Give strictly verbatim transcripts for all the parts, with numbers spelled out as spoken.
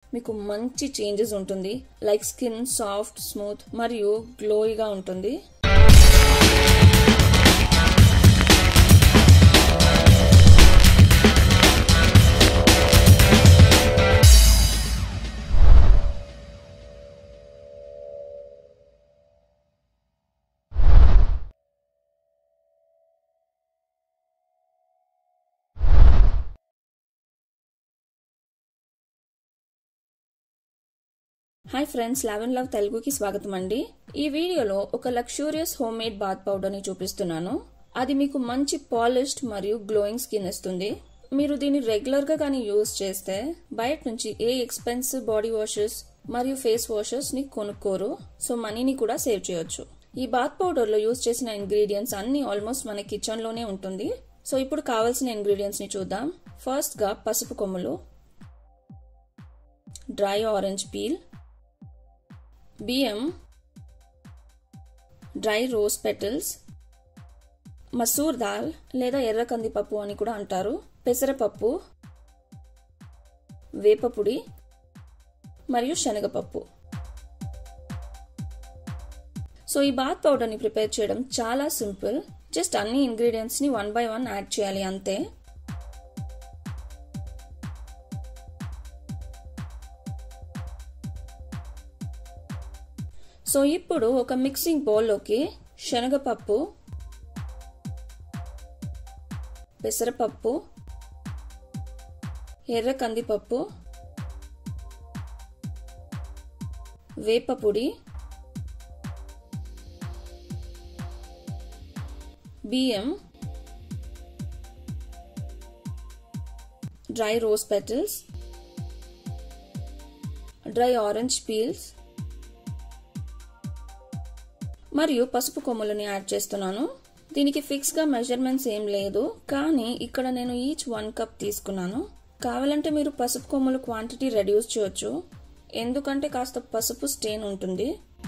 మీకు మంచి చేంజెస్ ఉంటుంది. లైక్ స్కిన్ సాఫ్ట్, స్మూత్ మరియు గ్లోయిగా ఉంటుంది. హాయ్ ఫ్రెండ్స్, లావెన్ లవ్ తెలుగుకి స్వాగతం అండి. ఈ వీడియోలో ఒక luxurious home made bath powder ని చూపిస్తున్నాను. అది మీకు మంచి పాలిష్డ్ మరియు గ్లోయింగ్ స్కిన్ ఇస్తుంది. మీరు దీన్ని రెగ్యులర్ గా కానీ యూజ్ చేస్తే బయట నుంచి ఏ ఎక్స్పెన్సివ్ బాడీ వాషెస్ మరియు ఫేస్ వాషెస్ ని కొనుక్కోరు. సో మనీని కూడా సేవ్ చేయొచ్చు. ఈ బాత్ పౌడర్ లో యూజ్ చేసిన ఇంగ్రీడియంట్స్ అన్ని ఆల్మోస్ట్ మన కిచెన్ లోనే ఉంటుంది. సో ఇప్పుడు కావాల్సిన ఇంగ్రీడియంట్స్ ని చూద్దాం. ఫస్ట్ గా పసుపు కొమ్ములు, డ్రై ఆరెంజ్ పీల్, బియ్యం, dry rose petals, masoor dal లేదా ఎర్ర కందిపప్పు అని కూడా అంటారు, పెసరపప్పు, వేపపుడి మరియు శనగపప్పు. సో ఈ బాత్ పౌడర్ ని ప్రిపేర్ చేయడం చాలా సింపుల్. జస్ట్ అన్ని ఇంగ్రీడియంట్స్ ని వన్ బై వన్ యాడ్ చేయాలి అంతే. సో ఇప్పుడు ఒక మిక్సింగ్ బౌల్లోకి శనగపప్పు, పెసరపప్పు, ఎర్ర కందిపప్పు, వేపపుడి, బియ్యం, dry rose petals, dry orange peels మరియు పసుపు కొమ్ములని యాడ్ చేస్తున్నాను. దీనికి ఫిక్స్ గా మెజర్మెంట్స్ ఏం లేదు, కానీ ఇక్కడ నేను ఈచ్ వన్ కప్ తీసుకున్నాను. కావాలంటే మీరు పసుపు కొమ్ముల క్వాంటిటీ రెడ్యూస్ చేయొచ్చు, ఎందుకంటే కాస్త పసుపు స్టెయిన్ ఉంటుంది.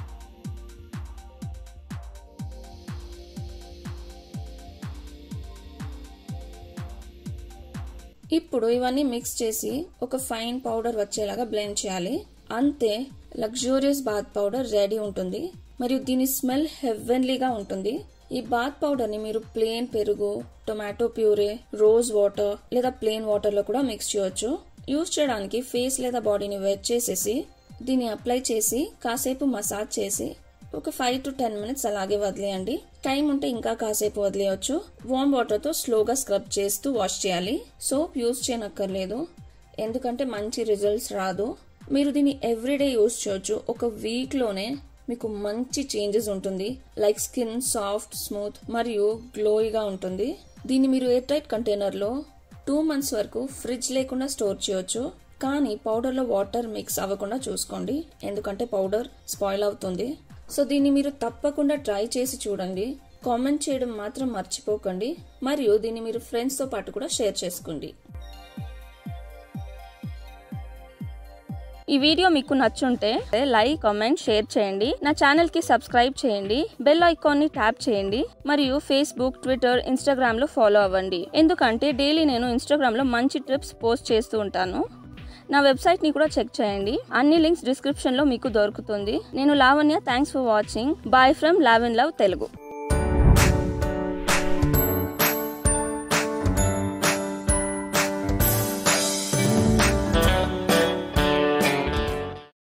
ఇప్పుడు ఇవన్నీ మిక్స్ చేసి ఒక ఫైన్ పౌడర్ వచ్చేలాగా బ్లెండ్ చేయాలి. అంతే, లగ్జూరియస్ బాత్ పౌడర్ రెడీ ఉంటుంది. మరియు దీని స్మెల్ హెవెన్లీగా ఉంటుంది. ఈ బాత్ పౌడర్ ని మీరు ప్లెయిన్ పెరుగు, టొమాటో ప్యూరే, రోజ్ వాటర్ లేదా ప్లెయిన్ వాటర్ లో కూడా మిక్స్ చేయొచ్చు. యూజ్ చేయడానికి ఫేస్ లేదా బాడీని వెట్ చేసేసి దీన్ని అప్లై చేసి కాసేపు మసాజ్ చేసి ఒక ఫైవ్ టు టెన్ మినిట్స్ అలాగే వదిలేయండి. టైం ఉంటే ఇంకా కాసేపు వదిలేయచ్చు. వార్మ్ వాటర్ తో స్లోగా స్క్రబ్ చేస్తూ వాష్ చేయాలి. సోప్ యూజ్ చేయనక్కర్లేదు, ఎందుకంటే మంచి రిజల్ట్స్ రాదు. మీరు దీన్ని ఎవ్రీడే యూజ్ చేయొచ్చు. ఒక వీక్ లోనే మీకు మంచి చేంజెస్ ఉంటుంది. లైక్ స్కిన్ సాఫ్ట్, స్మూత్ మరియు గ్లోయిగా ఉంటుంది. దీన్ని మీరు ఎయిర్ టైట్ కంటైనర్ లో టూ మంత్స్ వరకు ఫ్రిడ్జ్ లేకుండా స్టోర్ చేయొచ్చు. కానీ పౌడర్ లో వాటర్ మిక్స్ అవ్వకుండా చూసుకోండి, ఎందుకంటే పౌడర్ స్పాయిల్ అవుతుంది. సో దీన్ని మీరు తప్పకుండా ట్రై చేసి చూడండి. కామెంట్ చేయడం మాత్రం మర్చిపోకండి. మరియు దీన్ని మీరు ఫ్రెండ్స్ తో పాటు కూడా షేర్ చేసుకోండి. ఈ వీడియో మీకు నచ్చుంటే లైక్, కామెంట్, షేర్ చేయండి. నా ఛానల్ కి సబ్స్క్రైబ్ చేయండి. బెల్ ఐకాన్ ని ట్యాప్ చేయండి. మరియు ఫేస్బుక్, ట్విట్టర్, ఇన్స్టాగ్రామ్ లో ఫాలో అవ్వండి, ఎందుకంటే డైలీ నేను ఇన్స్టాగ్రామ్ లో మంచి టిప్స్ పోస్ట్ చేస్తూ ఉంటాను. నా వెబ్సైట్ ని కూడా చెక్ చేయండి. అన్ని లింక్స్ డిస్క్రిప్షన్ లో మీకు దొరుకుతుంది. నేను Lavanya. Thanks for watching. Bye from Laven love Telugu.